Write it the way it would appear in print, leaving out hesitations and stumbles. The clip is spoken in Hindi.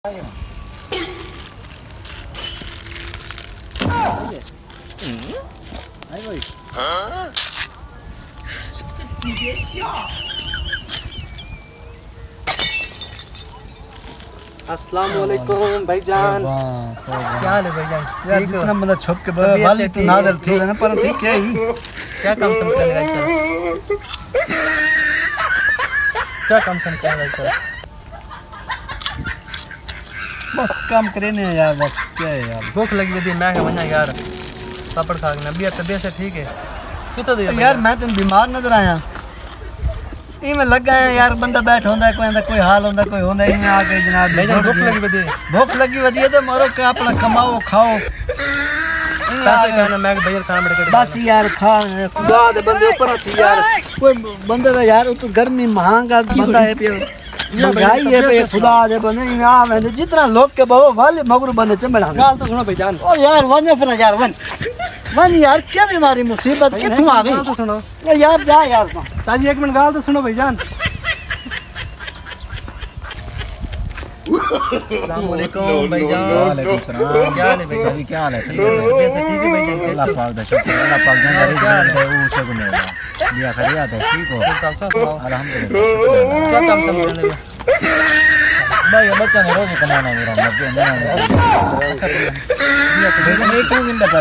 भाई 你别笑。 अस्सलाम वालेकुम भाईजान। क्या हाल है भाईजान? यार जितना मतलब छुप के वाली तो नादर थी ना पर ठीक है ही। क्या काम सम कर रहा है? क्या काम सम कर रहा है? बस काम करे ने यार, बस क्या है यार, भूख लगी थी मैं क्या बना यार पापड़ खा के ना तबीयत से ठीक है कितना दे यार मैं तो बीमार नजर आया ई में लगा है यार, बंदा बैठ होंदा है कोई हाल होंदा कोई होंदा ही आ गए जनाब। भूख लगी वधी तो मारो क्या अपना कमाओ खाओ पैसे खाना मैं भैया काम कर बस यार खा खुदा दे बंदे ऊपर थी यार कोई बंदे दा यार तो गर्मी महंगा बंदा है पे महंगाई है पे खुदा दे बंदे आ मैं जितना लोग के बहु वाले मगरू बंदे चमड़ा गाल तो सुनो भाईजान। ओ यार वने फिर यार वन यार क्या बीमारी मुसीबत किथों आ गई तो सुनो यार जा यार ताजी एक मिनट गाल तो सुनो भाईजान। अस्सलाम वालेकुम भाईजान। वालेकुम सलाम। क्या हाल है भाईजान? क्या हाल है? ठीक है ठीक है भाईजान। अल्लाह पाक दा शुक्र, अल्लाह पाक दा रिज़्क़ दे वो से गुनेगा दिया खरिया तो ठीक हो अल्हम्दुलिल्लाह। क्या काम करने लगे? भाई बच्चा ने रोज कमाना मेरा मत देना। अच्छा, ये क्यों जिंदा